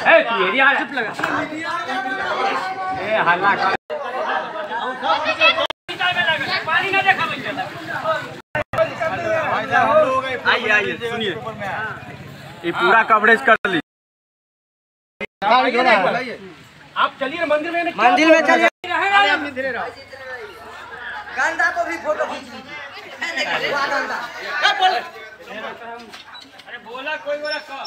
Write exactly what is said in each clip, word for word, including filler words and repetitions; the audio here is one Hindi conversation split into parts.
आइए आइए सुनिए, ये पूरा कवरेज कर ली। आप चलिए मंदिर में, मंदिर में चलिए। गंदा को भी फोटो खींच लीजिए। अरे बोला कोई बोला कम।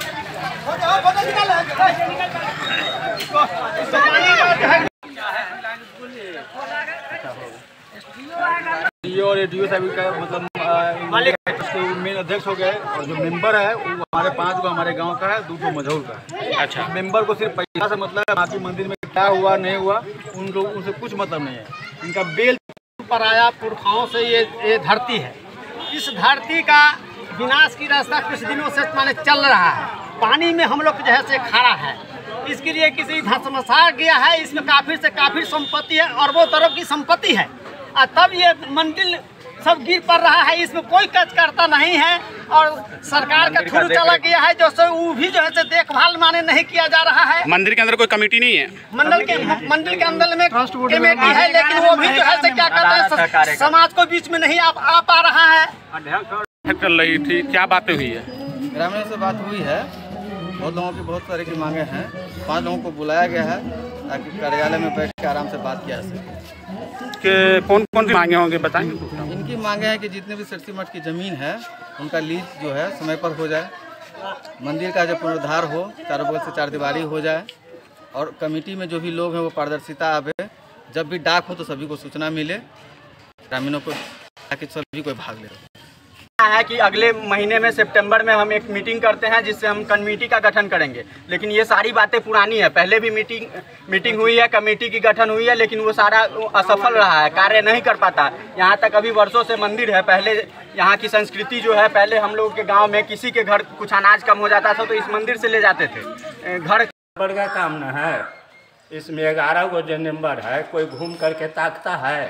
डीओ और एडीओ साहब का मतलब मेन अध्यक्ष हो गए, और जो मेंबर है वो हमारे पांच को हमारे गांव का है, दो को मझौल का है। अच्छा, मेंबर को सिर्फ पैसा से मतलब है, बाकी मंदिर में क्या हुआ नहीं हुआ उन लोग उनसे कुछ मतलब नहीं है। इनका बेल पर आया पुरखाओं से ये ये धरती है। इस धरती का विनाश की रास्ता कुछ दिनों से माने चल रहा है। पानी में हम लोग जो है से खड़ा है, इसके लिए किसी धसमसा गया है। इसमें काफी से काफी संपत्ति है, अरबों तरह की संपत्ति है, और तब ये मंदिर सब गिर पड़ रहा है। इसमें कोई कच करता नहीं है, और सरकार का थ्रू चला गया है, जो सो वो भी जो है से देखभाल माने नहीं किया जा रहा है। मंदिर के अंदर कोई कमेटी नहीं है। मंदिर के मंदिर के अंदर में कमेटी है, लेकिन वो भी जो है से क्या कहते हैं, समाज को बीच में नहीं आ, आ पा रहा है। चल रही थी, क्या बातें हुई है? ग्रामीणों से बात हुई है, बहुत लोगों की बहुत सारे की मांगे हैं। पांच लोगों को बुलाया गया है ताकि कार्यालय में बैठ के आराम से बात किया जा सके। कि कौन कौन सी मांगे होंगे बताएंगे? इनकी मांगे हैं कि जितने भी सिरसी मठ की ज़मीन है उनका लीज जो है समय पर हो जाए, मंदिर का जो पुनरुद्धार हो, चारों बगल से चार दीवारी हो जाए, और कमेटी में जो भी लोग हैं वो पारदर्शिता आवे। जब भी डाक हो तो सभी को सूचना मिले, ग्रामीणों को, ताकि सभी कोई भाग ले। है कि अगले महीने में सितंबर में हम एक मीटिंग करते हैं, जिससे हम कमेटी का गठन करेंगे। लेकिन ये सारी बातें पुरानी है, पहले भी मीटिंग मीटिंग हुई है, कमेटी की गठन हुई है, लेकिन वो सारा असफल रहा है, कार्य नहीं कर पाता। यहाँ तक अभी वर्षों से मंदिर है। पहले यहाँ की संस्कृति जो है, पहले हम लोग के गाँव में किसी के घर कुछ अनाज कम हो जाता था तो इस मंदिर से ले जाते थे। घर बड़ का काम न है, इसमें ग्यारह गो जो नंबर है, कोई घूम करके ताकता है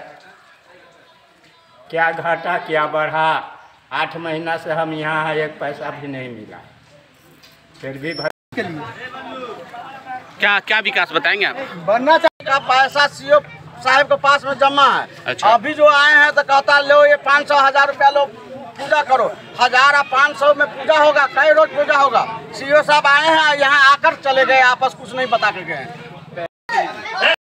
क्या घाटा क्या बढ़ा। आठ महीना से हम यहाँ हैं, एक पैसा भी नहीं मिला, फिर भी भर के लिए क्या क्या विकास बताएंगे आप? बनना चाहिए। पैसा सीओ साहब के पास में जमा है। अच्छा। अभी जो आए हैं तो कहता लो ये पाँच सौ हजार रुपया लो पूजा करो। हजार और पाँच सौ में पूजा होगा, कई रोज पूजा होगा। सीओ साहब आए हैं, यहाँ आकर चले गए, आपस कुछ नहीं बता के गए।